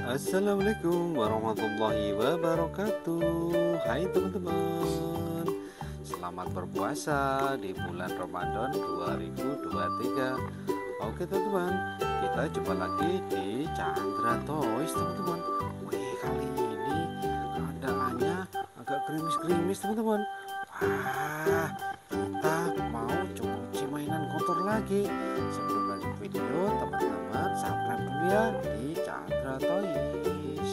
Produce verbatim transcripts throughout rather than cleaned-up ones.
Assalamualaikum warahmatullahi wabarakatuh. Hai teman-teman, selamat berpuasa di bulan Ramadan dua ribu dua puluh tiga. Oke teman-teman, kita jumpa lagi di Chandra Toys teman-teman. Wih, kali ini keadaannya agak gerimis-gerimis teman-teman. Wah, kita mau cuci mainan kotor lagi. Sebelum lanjut video, teman-teman subscribe dulu ya di Chandra Toys.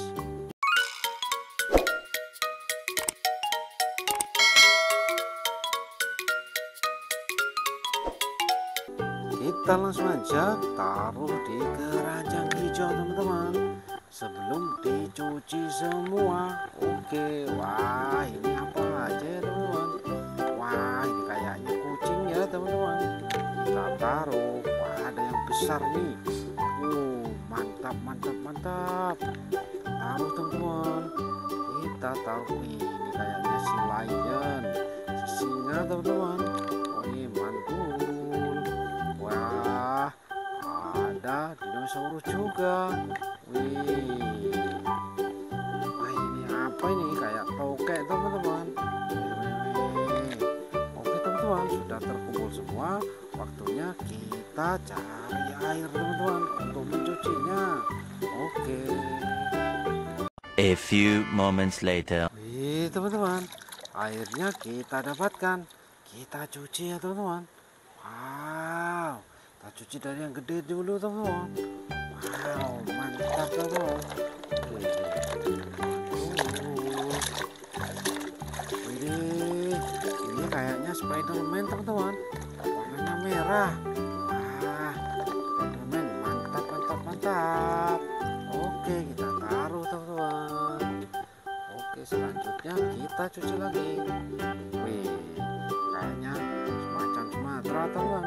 Kita langsung aja taruh di keranjang hijau teman-teman, sebelum dicuci semua. Oke, wah ini apa aja ya teman-teman? Wah, ini kayaknya kucing ya teman-teman. Kita taruh, wah ada yang besar nih. Uh, mantap mantap mantap. Taruh teman-teman. Kita taruh, ini kayaknya si lion, si singa teman-teman. Oh ini mantul. Wah, ada dinosaurus juga. Wih, wah ini apa ini? Kayak tokek teman-teman. Oke teman-teman, sudah terkumpul semua. Waktunya kita cari air teman-teman untuk mencucinya. Oke. A few moments later. Wih teman-teman, airnya kita dapatkan. Kita cuci ya teman-teman. Wow, kita cuci dari yang gede dulu teman-teman. Wow, mantap teman-teman. Wih, ini kayaknya Spiderman teman-teman. Warnanya merah. Wah, Spiderman mantap mantap mantap. Oke, kita taruh teman-teman. Oke, selanjutnya kita cuci lagi. Wih, kayaknya semacam Sumatera teman.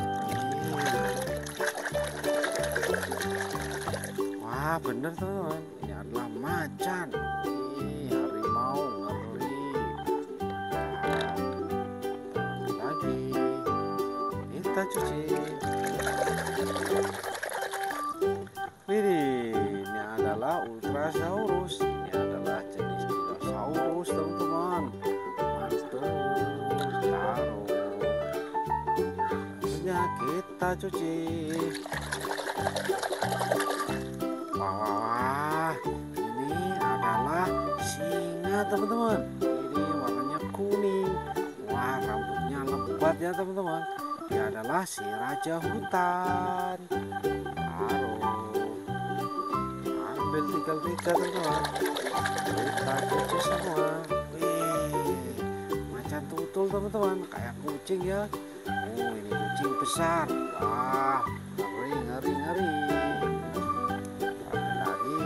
Wah, bener teman, ini adalah macan. Ih, harimau ngeri. Nah, lagi kita cuci. Widih, ini adalah Ultrasaurus. Ini adalah jenis dinosaurus teman-teman. Mantul, taruh. Selanjutnya kita cuci. Wah, wah, wah, ini adalah singa teman-teman. Ini warnanya kuning. Wah, rambutnya lebat ya teman-teman. Dia adalah si raja hutan. Taruh. Ambil tiga-tiga teman-teman. Kita cuci semua. Wih, macan tutul teman-teman, kayak kucing ya. Oh, ini kucing besar. Wah, ngeri ngeri ngeri. Ambil lagi.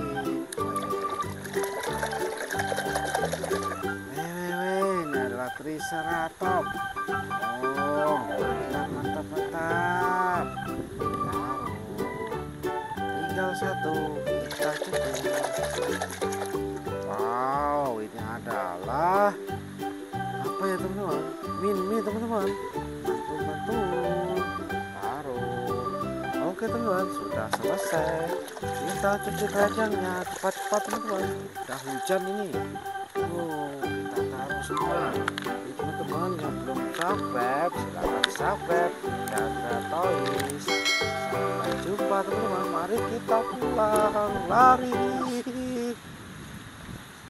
Weh, weh, ini adalah Triceratops. Oh, mantap mantap mantap. Taruh. Tinggal satu, kita cuci. Wow, ini adalah apa ya teman-teman? Mini teman-teman. Mantul mantul. Taruh. Oke teman-teman, sudah selesai. Kita cuci keranjangnya cepat-cepat teman-teman. Udah hujan ini. Oh, kita taruh semua. Jadi teman-teman yang belum subscribe, silahkan subscribe Chandra Toys. Sampai jumpa teman-teman. Mari kita pulang, lari.